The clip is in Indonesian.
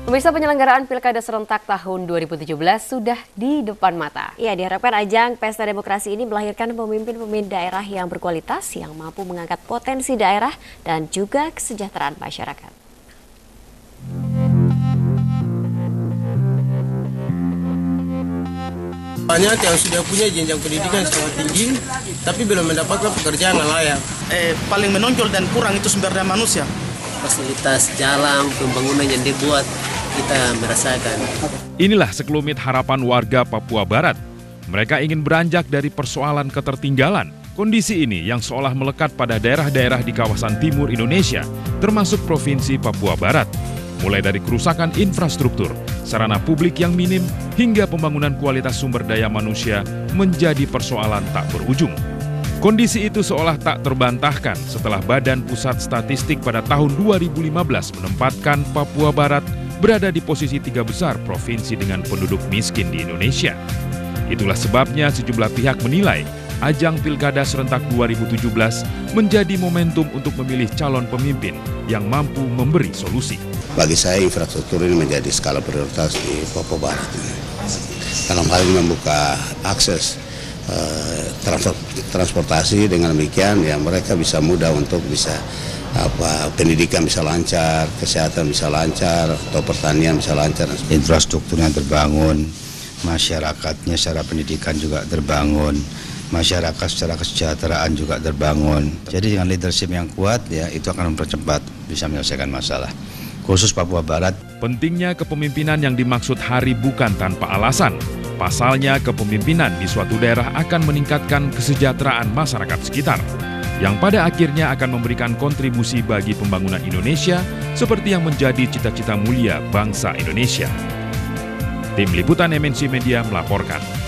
Pemirsa, penyelenggaraan Pilkada serentak tahun 2017 sudah di depan mata. Ya, diharapkan ajang Pesta Demokrasi ini melahirkan pemimpin-pemimpin daerah yang berkualitas, yang mampu mengangkat potensi daerah dan juga kesejahteraan masyarakat. Banyak yang sudah punya jenjang pendidikan sangat tinggi, tapi belum mendapatkan pekerjaan yang layak. Paling menonjol dan kurang itu sumber daya manusia. Fasilitas jalan, pembangunan yang dibuat, kita merasakan. Inilah sekelumit harapan warga Papua Barat. Mereka ingin beranjak dari persoalan ketertinggalan. Kondisi ini yang seolah melekat pada daerah-daerah di kawasan timur Indonesia, termasuk Provinsi Papua Barat. Mulai dari kerusakan infrastruktur, sarana publik yang minim, hingga pembangunan kualitas sumber daya manusia menjadi persoalan tak berujung. Kondisi itu seolah tak terbantahkan setelah Badan Pusat Statistik pada tahun 2015 menempatkan Papua Barat berada di posisi 3 besar provinsi dengan penduduk miskin di Indonesia. Itulah sebabnya sejumlah pihak menilai ajang Pilkada serentak 2017 menjadi momentum untuk memilih calon pemimpin yang mampu memberi solusi. Bagi saya infrastruktur ini menjadi skala prioritas di Papua Barat. Dalam hal ini membuka akses transportasi, dengan demikian ya mereka bisa mudah untuk bisa pendidikan bisa lancar, kesehatan bisa lancar, atau pertanian bisa lancar. Infrastrukturnya terbangun, masyarakatnya secara pendidikan juga terbangun, masyarakat secara kesejahteraan juga terbangun. Jadi dengan leadership yang kuat ya itu akan mempercepat bisa menyelesaikan masalah. Khusus Papua Barat. Pentingnya kepemimpinan yang dimaksud Hari bukan tanpa alasan. Pasalnya kepemimpinan di suatu daerah akan meningkatkan kesejahteraan masyarakat sekitar, yang pada akhirnya akan memberikan kontribusi bagi pembangunan Indonesia seperti yang menjadi cita-cita mulia bangsa Indonesia. Tim Liputan MNC Media melaporkan.